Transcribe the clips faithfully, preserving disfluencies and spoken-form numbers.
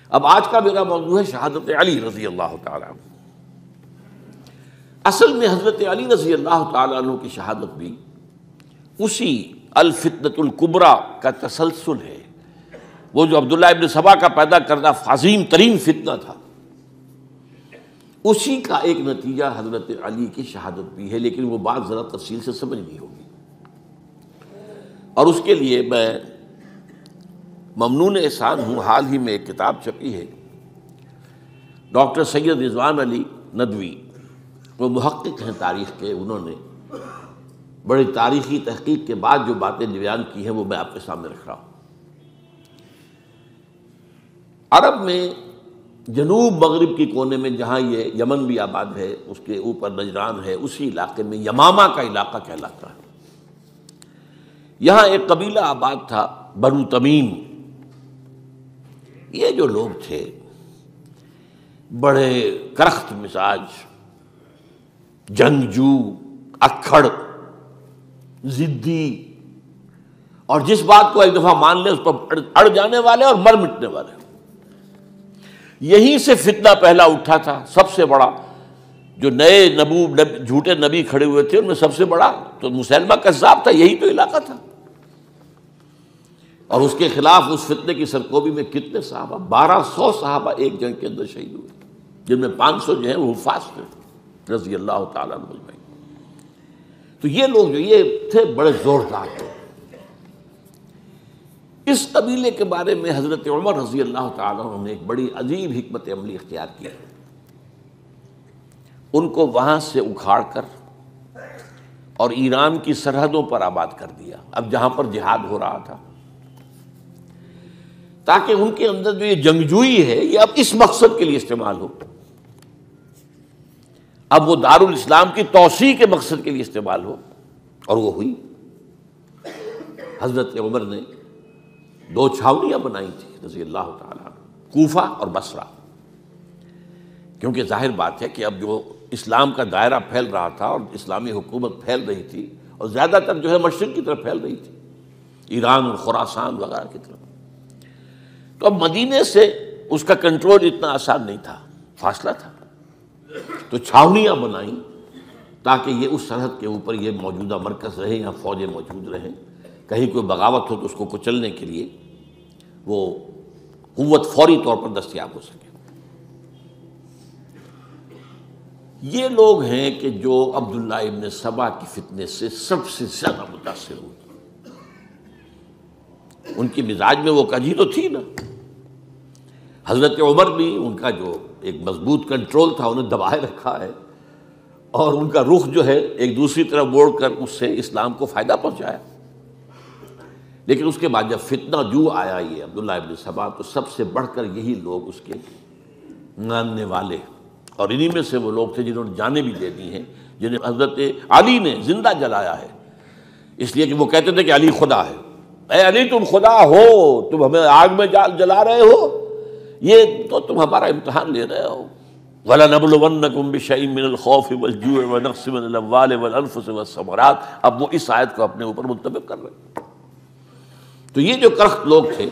اب آج کا میرا موضوع ہے شہادت علی رضی اللہ تعالیٰ عنہ۔ اصل میں حضرت علی رضی اللہ تعالیٰ عنہ کی شہادت بھی اسی الفتنۃ الکبریٰ کا تسلسل ہے، وہ جو عبداللہ ابن سبا کا پیدا کردہ عظیم ترین فتنہ تھا، اسی کا ایک نتیجہ حضرت علی کی شہادت بھی ہے، لیکن وہ بات ذرا تفصیل سے سمجھنی ہوگی۔ اور اس کے لیے میں ممنون احسان ہوں، حال ہی میں ایک کتاب چھپی ہے، ڈاکٹر سید رضوان علی ندوی، وہ محقق ہیں تاریخ کے، انہوں نے بڑی تاریخی تحقیق کے بعد جو باتیں بیان کی ہیں وہ میں آپ کے سامنے رکھ رہا ہوں۔ عرب میں جنوب مغرب کی کونے میں، جہاں یہ یمن بھی آباد ہے، اس کے اوپر نجران ہے، اسی علاقے میں یمامہ کا علاقہ کہلاتا ہے۔ یہاں ایک قبیلہ آباد تھا، بنو تمیم۔ یہ جو لوگ تھے بڑے کرخت مزاج، جنگجو، اکھڑ، ضدی، اور جس بات کو ایک دفعہ مان لے اس پر اڑ جانے والے اور مر مٹنے والے۔ یہیں سے فتنہ پہلا اٹھا تھا، سب سے بڑا جو نئے نبو نب جھوٹے نبی کھڑے ہوئے تھے ان میں سب سے بڑا تو مسلمہ کذاب تھا، یہی تو علاقہ تھا۔ اور اس کے خلاف اس فتنے کی سرکوبی میں کتنے صحابہ، بارہ سو صحابہ ایک جنگ کے اندر شہید ہوئے، جن میں پانچ سو جو ہیں وہ حفاظ تھے رضی اللہ تعالیٰ عنہ اجمعین۔ تو یہ لوگ جو یہ تھے بڑے زوردار تھے۔ اس قبیلے کے بارے میں حضرت عمر رضی اللہ تعالیٰ عنہ نے ایک بڑی عجیب حکمت عملی اختیار کی، ان کو وہاں سے اکھاڑ کر اور ایران کی سرحدوں پر آباد کر دیا، اب جہاں پر جہاد ہو رہا تھا، تاکہ ان کے اندر جو یہ جنگجوئی ہے یہ اب اس مقصد کے لیے استعمال ہو، اب وہ دارالاسلام کی توسیع کے مقصد کے لیے استعمال ہو، اور وہ ہوئی۔ حضرت عمر نے دو چھاونیاں بنائی تھی رضی اللہ تعالیٰ عنہ، کوفہ اور بصرہ، کیونکہ ظاہر بات ہے کہ اب جو اسلام کا دائرہ پھیل رہا تھا اور اسلامی حکومت پھیل رہی تھی، اور زیادہ تر جو ہے مشرق کی طرف پھیل رہی تھی، ایران اور خراسان وغیرہ کی طرف، تو اب مدینے سے اس کا کنٹرول اتنا آسان نہیں تھا، فاصلہ تھا، تو چھاونیاں بنائیں تاکہ یہ اس سرحد کے اوپر یہ موجودہ مرکز رہے، یہاں فوجیں موجود رہیں، کہیں کوئی بغاوت ہو تو اس کو کچلنے کے لیے وہ قوت فوری طور پر دستیاب ہو سکے۔ یہ لوگ ہیں کہ جو عبداللہ ابن سبا کی فتنے سے سب سے زیادہ متاثر ہوئے۔ ان کی مزاج میں وہ کجی تو تھی نا، حضرت عمر بھی ان کا جو ایک مضبوط کنٹرول تھا انہیں دبائے رکھا ہے، اور ان کا رخ جو ہے ایک دوسری طرف موڑ کر اس سے اسلام کو فائدہ پہنچایا۔ لیکن اس کے بعد جب فتنہ جو آیا یہ عبداللہ ابن سبا، تو سب سے بڑھ کر یہی لوگ اس کے ماننے والے، اور انہی میں سے وہ لوگ تھے جنہوں نے جانیں بھی دے دی ہیں، جنہیں حضرت علی نے زندہ جلایا ہے، اس لیے کہ وہ کہتے تھے کہ علی خدا ہے۔ اے علی تم خدا ہو، تم ہمیں آگ میں جلا رہے ہو، یہ تو تم ہمارا امتحان لے رہے ہو۔ وَلَنَبْلُوَنَّكُمْ بِشَيْءٍ مِّنَ الْخَوْفِ وَالْجُوعِ وَنَقْصٍ مِّنَ الْأَمْوَالِ وَالْأَنفُسِ وَالثَّمَرَاتِ۔ اب وہ اس آیت کو اپنے اوپر منطبق کر رہے ہیں۔ تو یہ جو کرخت لوگ تھے،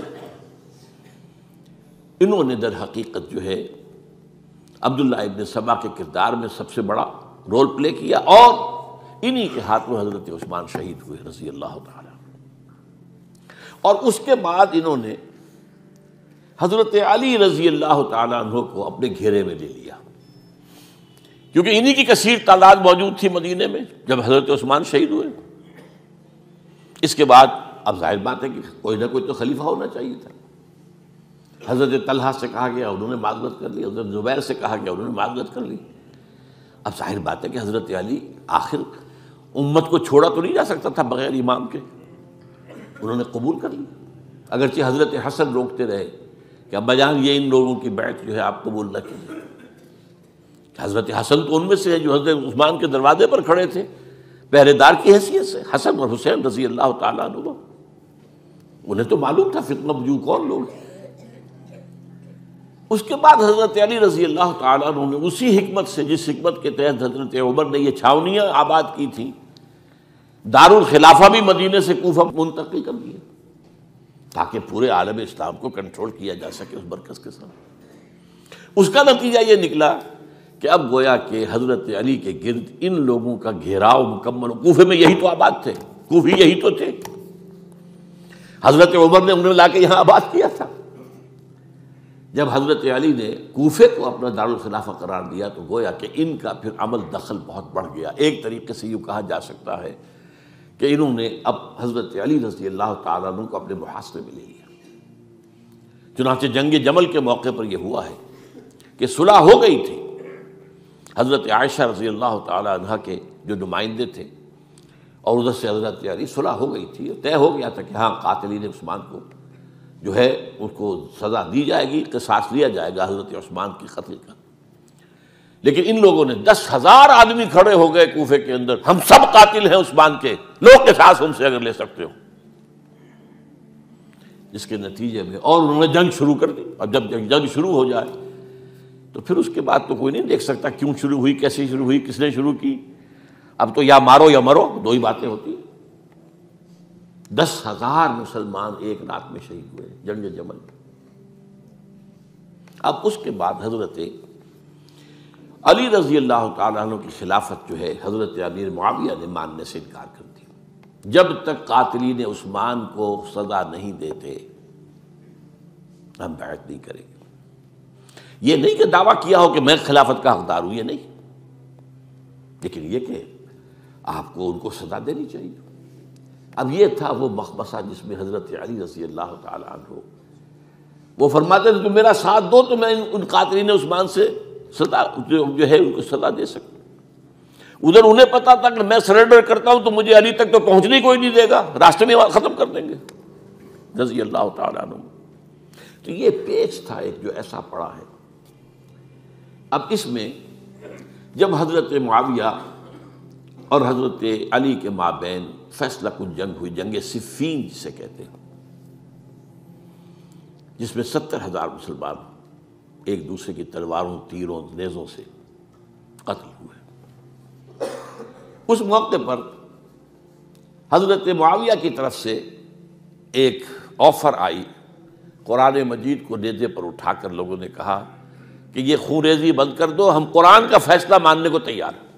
انہوں نے در حقیقت جو ہے عبداللہ ابن سبا کے کردار میں سب سے بڑا رول پلے کیا، اور انہی کے ہاتھوں حضرت عثمان شہید ہوئے رضی اللہ تعالیٰ۔ اور اس کے بعد انہوں نے حضرت علی رضی اللہ تعالیٰ عنہ کو اپنے گھیرے میں لے لیا، کیونکہ انہی کی کثیر تعداد موجود تھی مدینے میں جب حضرت عثمان شہید ہوئے۔ اس کے بعد اب ظاہر بات ہے کہ کوئی نہ کوئی تو خلیفہ ہونا چاہیے تھا۔ حضرت طلحہ سے کہا گیا، انہوں نے معذرت کر لی، حضرت زبیر سے کہا گیا، انہوں نے معذرت کر لی۔ اب ظاہر بات ہے کہ حضرت علی آخر امت کو چھوڑا تو نہیں جا سکتا تھا بغیر امام کے، انہوں نے قبول کر لی، اگرچہ حضرت حسن روکتے رہے کہ ابا جان یہ ان لوگوں کی بیعت جو ہے آپ قبول نہ کیجیے۔ حضرت حسن تو ان میں سے ہیں جو حضرت عثمان کے دروازے پر کھڑے تھے پہرے دار کی حیثیت سے، حسن اور حسین رضی اللہ تعالیٰ عنہ، انہیں تو معلوم تھا فتنہ جو کون لوگ ہیں۔ اس کے بعد حضرت علی رضی اللہ تعالیٰ عنہ نے اسی حکمت سے، جس حکمت کے تحت حضرت عمر نے یہ چھاونیاں آباد کی تھیں، دارالخلافہ بھی مدینے سے کوفہ منتقل کر دیا، تاکہ پورے عالم اسلام کو کنٹرول کیا جا سکے اس مرکز کے ساتھ۔ اس کا نتیجہ یہ نکلا کہ اب گویا کہ حضرت علی کے گرد ان لوگوں کا گھیراؤ مکمل، کوفے میں یہی تو آباد تھے، کوفی یہی تو تھے، حضرت عمر نے انہیں لا کے یہاں آباد کیا تھا۔ جب حضرت علی نے کوفے کو اپنا دارالخلافہ قرار دیا تو گویا کہ ان کا پھر عمل دخل بہت بڑھ گیا۔ ایک طریقے سے یوں کہا جا سکتا ہے کہ انہوں نے اب حضرت علی رضی اللہ تعالیٰ عنہ کو اپنے محاصرے میں لے لیا۔ چنانچہ جنگ جمل کے موقع پر یہ ہوا ہے کہ صلح ہو گئی تھی، حضرت عائشہ رضی اللہ تعالیٰ عنہ کے جو نمائندے تھے اور ادھر سے حضرت علی، صلح ہو گئی تھی، طے ہو گیا تھا کہ ہاں قاتلین عثمان کو جو ہے اس کو سزا دی جائے گی، قصاص لیا جائے گا حضرت عثمان کی قتل کا۔ لیکن ان لوگوں نے دس ہزار آدمی کھڑے ہو گئے کوفے کے اندر، ہم سب قاتل ہیں عثمان کے، لوگ قصاص ہم سے اگر لے سکتے ہو، جس کے نتیجے میں اور انہوں نے جنگ شروع کر دی۔ اور جب جنگ شروع ہو جائے تو پھر اس کے بعد تو کوئی نہیں دیکھ سکتا کیوں شروع ہوئی، کیسے شروع ہوئی، کس نے شروع کی، اب تو یا مارو یا مرو، دو ہی باتیں ہوتی ہیں۔ دس ہزار مسلمان ایک رات میں شہید ہوئے جنگ جمل میں۔ اب اس کے بعد حضرت علی رضی اللہ تعالیٰ عنہ کی خلافت جو ہے حضرت امیر معاویہ نے ماننے سے انکار کر دیا۔ جب تک قاتلین عثمان کو سزا نہیں دیتے ہم بیعت نہیں کریں گے۔ یہ نہیں کہ دعویٰ کیا ہو کہ میں خلافت کا حقدار ہوں، یہ نہیں، لیکن یہ کہ آپ کو ان کو سزا دینی چاہیے۔ اب یہ تھا وہ مخمصہ جس میں حضرت علی رضی اللہ تعالیٰ عنہ وہ فرماتے تھے تو میرا ساتھ دو تو میں ان قاتلین عثمان سے سزا جو ہے ان کو سزا دے سکتا۔ ادھر انہیں پتا تھا کہ میں سرنڈر کرتا ہوں تو مجھے علی تک تو پہنچنے کوئی نہیں دے گا، راستے میں ختم کر دیں گے رضی اللہ تعالیٰ عنہ۔ تو یہ پیچ تھا ایک جو ایسا پڑا ہے۔ اب اس میں جب حضرت معاویہ اور حضرت علی کے مابین فیصلہ کن جنگ ہوئی، جنگ صفین جسے کہتے ہیں، جس میں ستر ہزار مسلمان ایک دوسرے کی تلواروں، تیروں، نیزوں سے قتل ہوئے۔ اس موقع پر حضرت معاویہ کی طرف سے ایک آفر آئی، قرآن مجید کو نیزے پر اٹھا کر لوگوں نے کہا کہ یہ خون ریزی بند کر دو، ہم قرآن کا فیصلہ ماننے کو تیار ہیں۔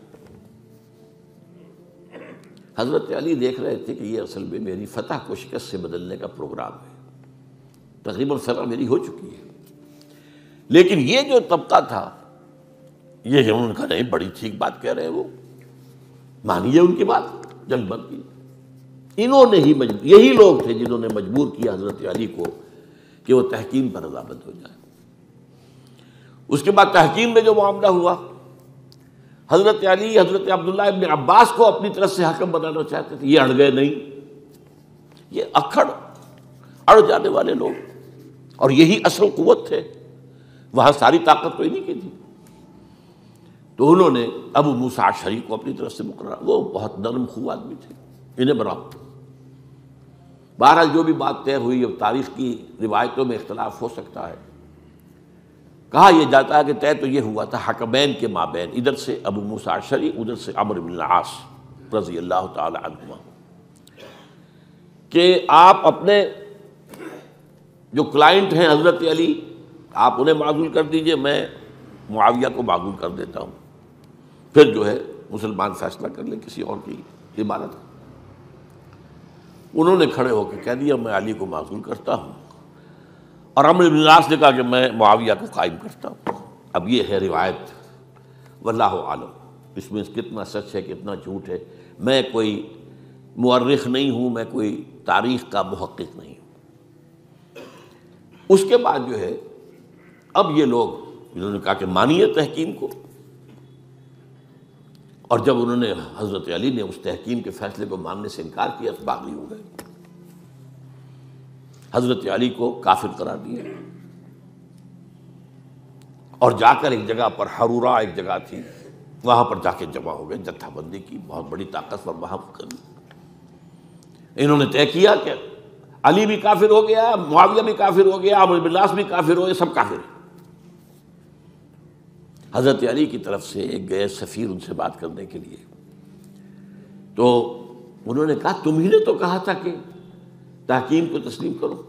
حضرت علی دیکھ رہے تھے کہ یہ اصل میں میری فتح کو شکست سے بدلنے کا پروگرام ہے، تقریباً فتح میری ہو چکی ہے، لیکن یہ جو طبقہ تھا یہ انہوں نے کہا نہیں بڑی ٹھیک بات کہہ رہے ہیں، وہ مانیے ان کی بات، جنگ بند کی۔ انہوں نے ہی مجبور، یہی لوگ تھے جنہوں نے مجبور کیا حضرت علی کو کہ وہ تحکیم پر رضامند ہو جائے۔ اس کے بعد تحکیم میں جو معاملہ ہوا، حضرت علی حضرت عبداللہ ابن عباس کو اپنی طرف سے حکم بنانا چاہتے تھے، یہ اڑ گئے نہیں۔ یہ اکھڑ اڑ جانے والے لوگ، اور یہی اصل قوت تھے، وہاں ساری طاقت تو انہی کی تھی۔ تو انہوں نے ابو موسیٰ اشعری کو اپنی طرف سے مقرر، وہ بہت نرم خو آدمی تھے، انہیں بناؤ۔ بہرحال جو بھی بات طے ہوئی، اب تاریخ کی روایتوں میں اختلاف ہو سکتا ہے، کہا یہ جاتا ہے کہ طے تو یہ ہوا تھا حکمین کے مابین، ادھر سے ابو موسیٰ اشعری، ادھر سے عمرو بن العاص رضی اللہ تعالی عنہما، کہ آپ اپنے جو کلائنٹ ہیں حضرت علی آپ انہیں معزول کر دیجئے، میں معاویہ کو معزول کر دیتا ہوں، پھر جو ہے مسلمان فیصلہ کر لیں کسی اور کی عبادت۔ انہوں نے کھڑے ہو کے کہہ دیا میں علی کو معزول کرتا ہوں، اور عمرو بن العاص نے کہا کہ میں معاویہ کو قائم کرتا ہوں۔ اب یہ ہے روایت، واللہ عالم، اس میں کتنا سچ ہے کتنا جھوٹ ہے، میں کوئی مورخ نہیں ہوں، میں کوئی تاریخ کا محقق نہیں ہوں۔ اس کے بعد جو ہے اب یہ لوگ انہوں نے کہا کہ مانیے تحکیم کو، اور جب انہوں نے حضرت علی نے اس تحکیم کے فیصلے کو ماننے سے انکار کیا تو باغی ہو گئے، حضرت علی کو کافر قرار دیا، اور جا کر ایک جگہ پر حرورہ ایک جگہ تھی وہاں پر جا کے جمع ہو گئے، جتھا بندی کی، بہت بڑی طاقت پر وہاں کری۔ انہوں نے طے کیا کہ علی بھی کافر ہو گیا، معاویہ بھی کافر ہو گیا، عمرو بن العاص بھی کافر ہو گئے، سب کافر ہیں۔ حضرت علی کی طرف سے ایک گئے سفیر ان سے بات کرنے کے لیے، تو انہوں نے کہا تم ہی نے تو کہا تھا کہ تحکیم کو تسلیم کرو،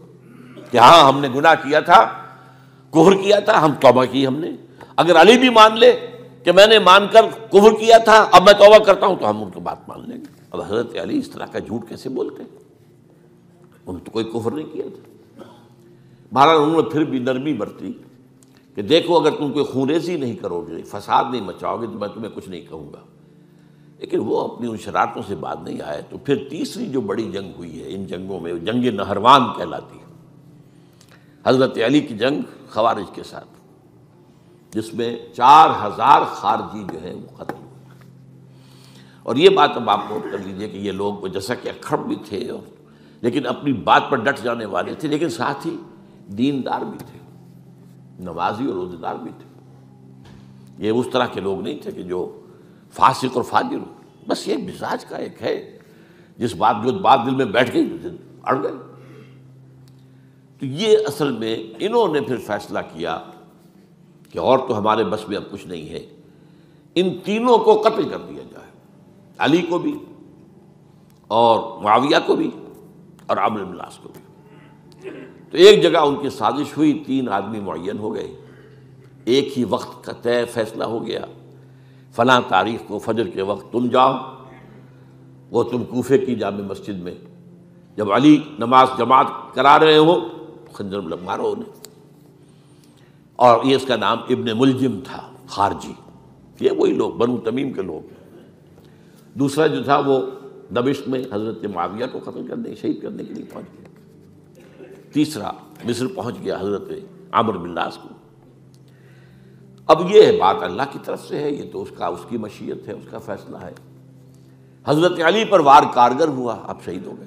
کہ ہاں ہم نے گناہ کیا تھا، کفر کیا تھا، ہم توبہ کی ہم نے۔ اگر علی بھی مان لے کہ میں نے مان کر کفر کیا تھا، اب میں توبہ کرتا ہوں، تو ہم ان کی بات مان لیں گے۔ اب حضرت علی اس طرح کا جھوٹ کیسے بولتے؟ انہوں نے تو کوئی کفر نہیں کیا تھا۔ بہرحال انہوں نے پھر بھی نرمی برتی کہ دیکھو اگر تم کوئی خونریزی نہیں کرو گے، فساد نہیں مچاؤ گے، تو میں تمہیں کچھ نہیں کہوں گا۔ لیکن وہ اپنی ان شرارتوں سے بعد نہیں آئے۔ تو پھر تیسری جو بڑی جنگ ہوئی ہے ان جنگوں میں، جنگ نہروان کہلاتی ہے، حضرت علی کی جنگ خوارج کے ساتھ، جس میں چار ہزار خارجی جو ہیں وہ قتل ہوئے۔ اور یہ بات اب آپ نوٹ کر لیجئے کہ یہ لوگ جیسا کہ اکھڑ بھی تھے اور لیکن اپنی بات پر ڈٹ جانے والے تھے، لیکن ساتھ ہی دیندار بھی تھے، نمازی اور روزہ دار بھی تھے۔ یہ اس طرح کے لوگ نہیں تھے کہ جو فاسق اور فاجر ہو، بس یہ مزاج کا ایک ہے، جس بات جو بات دل میں بیٹھ گئی اڑ گئی۔ تو یہ اصل میں انہوں نے پھر فیصلہ کیا کہ اور تو ہمارے بس میں اب کچھ نہیں ہے، ان تینوں کو قتل کر دیا جائے، علی کو بھی اور معاویہ کو بھی اور عمرو بن العاص کو بھی۔ تو ایک جگہ ان کی سازش ہوئی، تین آدمی معین ہو گئے، ایک ہی وقت کا طے فیصلہ ہو گیا، فلاں تاریخ کو فجر کے وقت تم جاؤ، وہ تم کوفے کی جامع مسجد میں، جب علی نماز جماعت کرا رہے ہو خنجر مارو انہیں۔ اور یہ اس کا نام ابن ملجم تھا، خارجی، یہ وہی لوگ بنو تمیم کے لوگ۔ دوسرا جو تھا وہ دمشق میں حضرت معاویہ کو قتل کرنے شہید کرنے کے لیے پہنچ گیا۔ تیسرا مصر پہنچ گیا حضرت عمرو بن العاص کو۔ اب یہ بات اللہ کی طرف سے ہے، یہ تو اس کا اس کی مشیت ہے، اس کا فیصلہ ہے۔ حضرت علی پر وار کارگر ہوا، اب شہید ہو گئے۔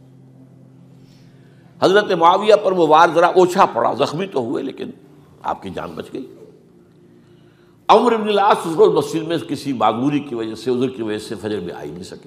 حضرت معاویہ پر وہ وار ذرا اوچھا پڑا، زخمی تو ہوئے لیکن آپ کی جان بچ گئی۔ عمرو بن العاص اس روز مسجد میں کسی معذوری کی وجہ سے، عذر کی وجہ سے فجر میں آئی نہیں سکے،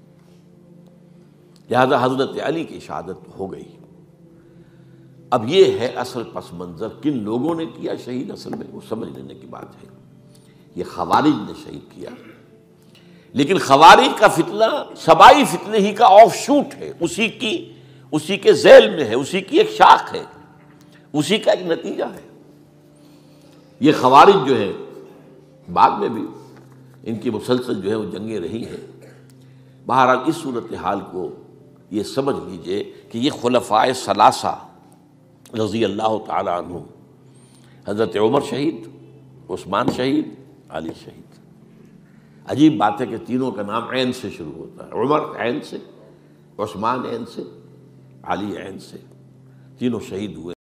لہذا حضرت علی کی شہادت ہو گئی۔ اب یہ ہے اصل پس منظر، کن لوگوں نے کیا شہید، اصل میں وہ سمجھ لینے کی بات ہے۔ یہ خوارج نے شہید کیا، لیکن خوارج کا فتنہ سبائی فتنے ہی کا آف شوٹ ہے، اسی کی اسی کے ذیل میں ہے، اسی کی ایک شاخ ہے، اسی کا ایک نتیجہ ہے۔ یہ خوارج جو ہے بعد میں بھی ان کی مسلسل جو ہے وہ جنگیں رہی ہیں۔ بہرحال اس صورتحال کو یہ سمجھ لیجئے کہ یہ خلفائے ثلاثہ رضی اللہ تعالی عنہ، حضرت عمر شہید، عثمان شہید، علی شہید۔ عجیب بات ہے کہ تینوں کا نام عین سے شروع ہوتا ہے، عمر عین سے، عثمان عین سے، علی عین سے، تینوں شہید ہوئے۔